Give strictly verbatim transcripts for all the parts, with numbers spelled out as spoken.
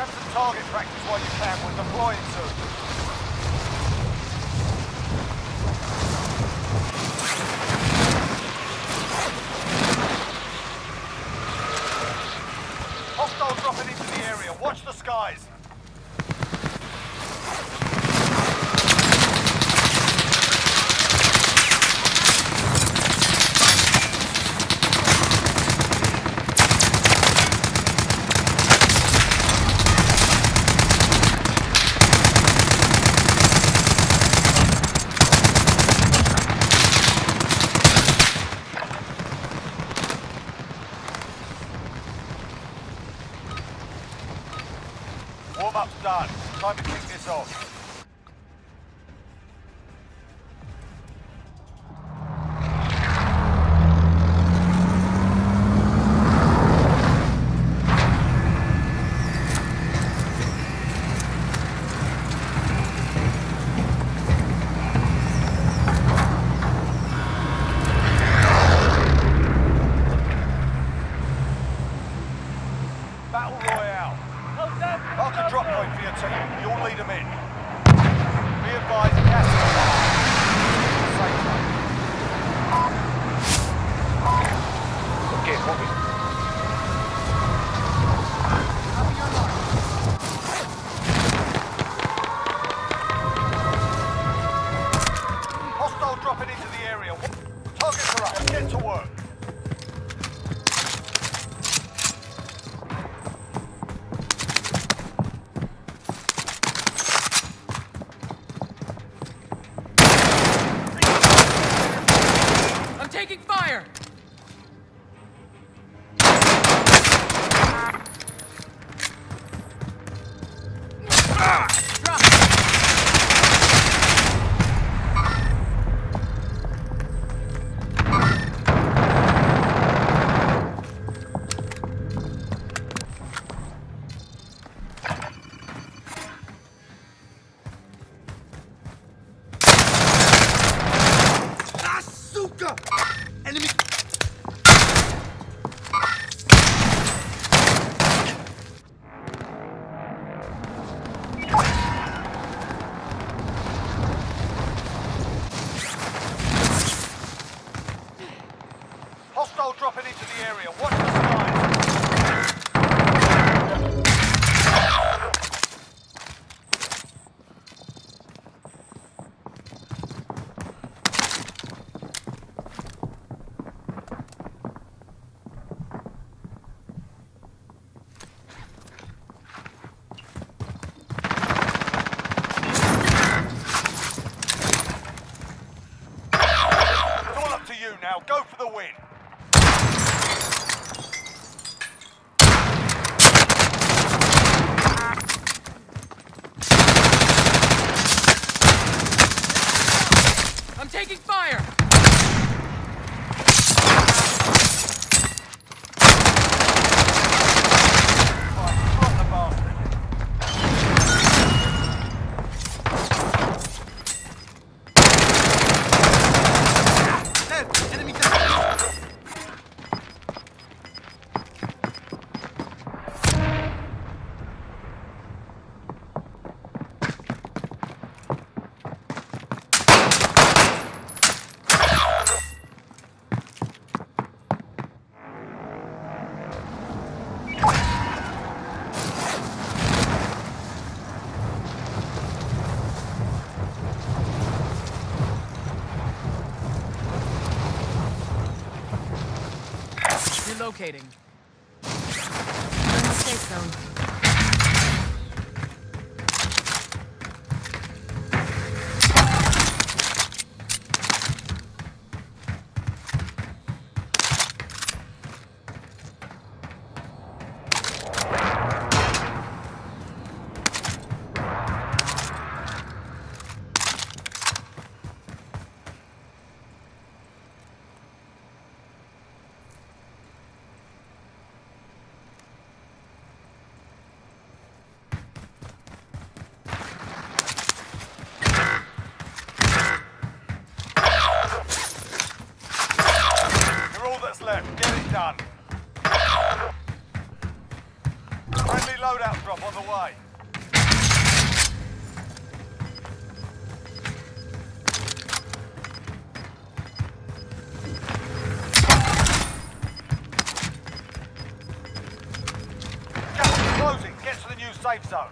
Have some target practice while you can. We're deploying soon. Hostiles dropping into the area. Watch the skies. Warm-up's done. Time to kick this off. Battle Royale. Mark a drop point for your team. You'll lead them in. Be advised, gas is safe zone. Okay, copy. Hostile dropping into the area. Targets are up. Get to work. Taking fire! Ah! Drop! Asuka! Enemy! Hostile dropping into the area. Watch the skies. It's all up to you now. Go for the win. I'm taking fire! Relocating. In the safe zone. loadout drop on the way. Gas is closing. Get to the new safe zone.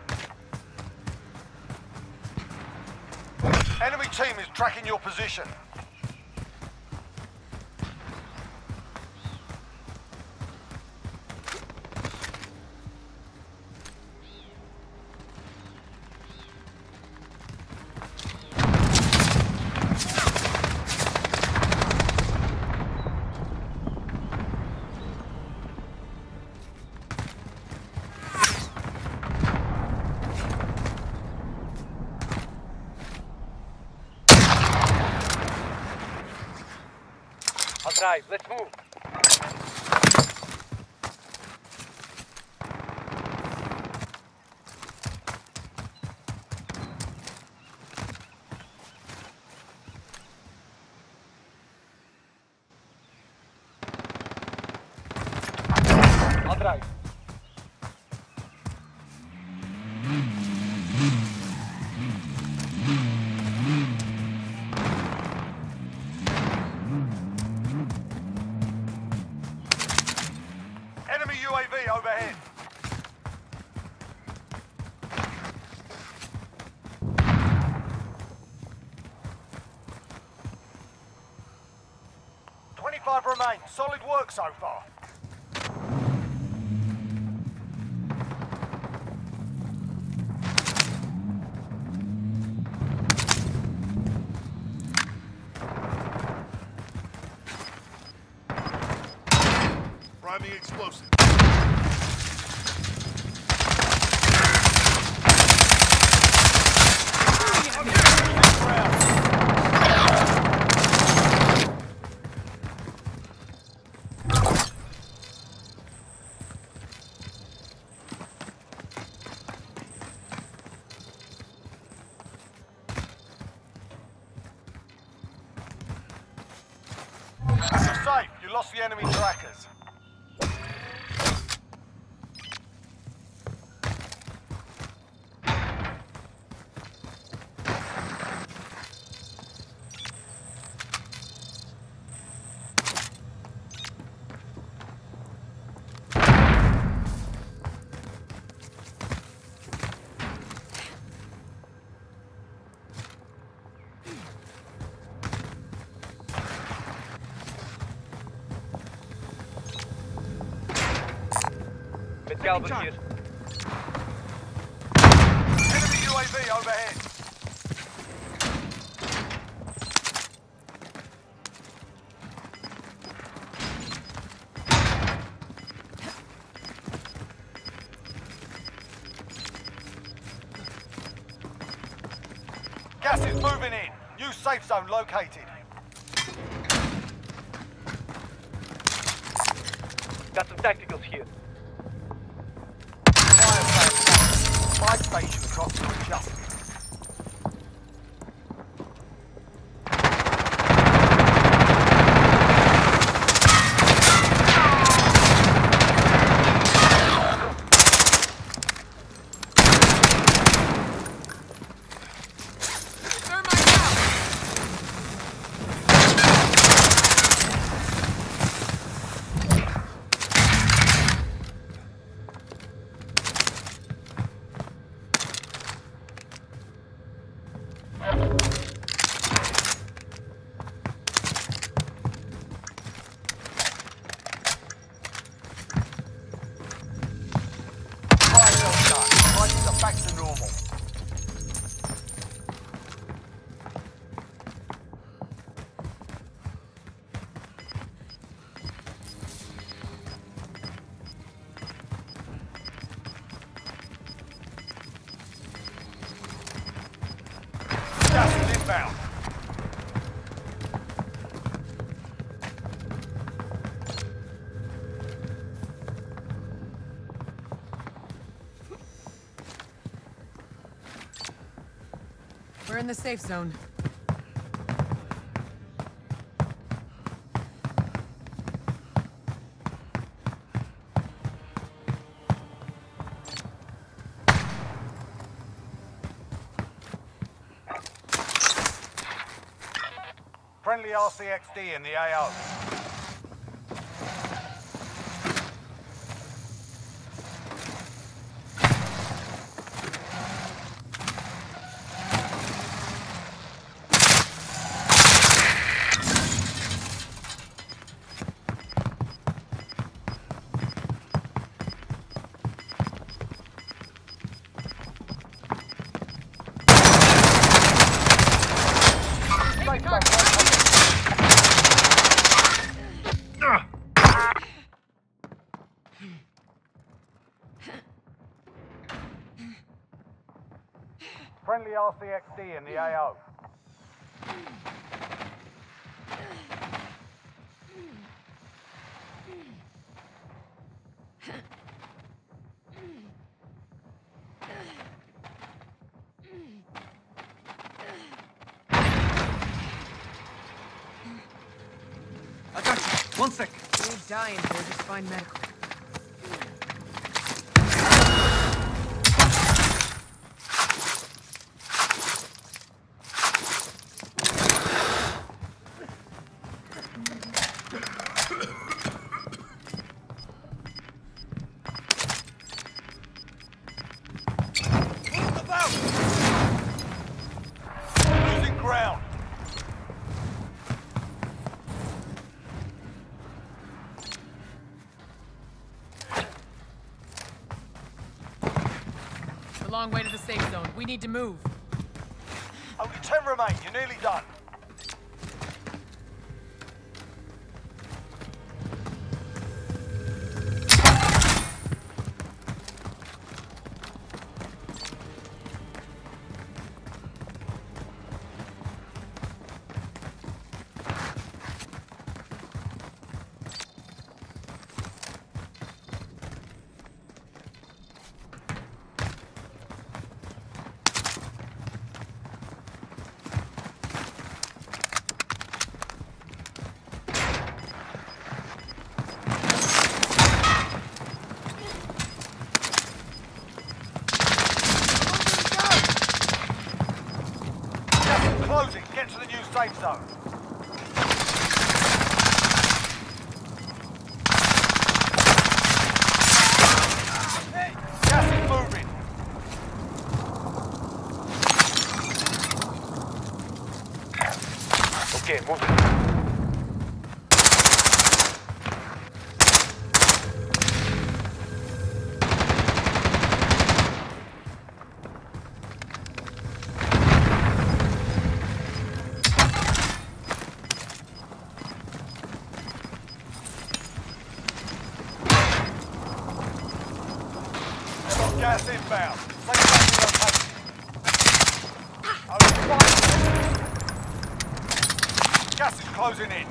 Enemy team is tracking your position. Drive, let's move. I'll drive. Enemy U A V overhead. twenty-five remain. Solid work so far. Priming explosive. You're safe. You lost the enemy trackers. Galvin here. Enemy U A V overhead. Gas is moving in. New safe zone located. Got some tacticals here. Fire station across to adjust. Back to normal. Gas is inbound. We're in the safe zone. Friendly R C X D in the A O. Friendly R C X D in the A O. I got you. One sec. You ain't dying here, just find medical. Losing ground. It's a long way to the safe zone. We need to move. Only ten remain. You're nearly done. Closing. Get to the new safe zone. Gas is moving. Okay, move. Gas inbound. Safe zone location. Only one. Gas is closing in.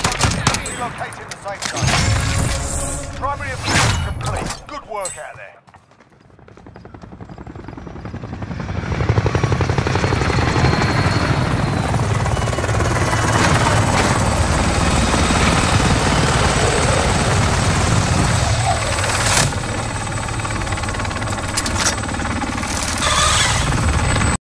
Relocating the safe zone. Primary objective complete. Good work out there.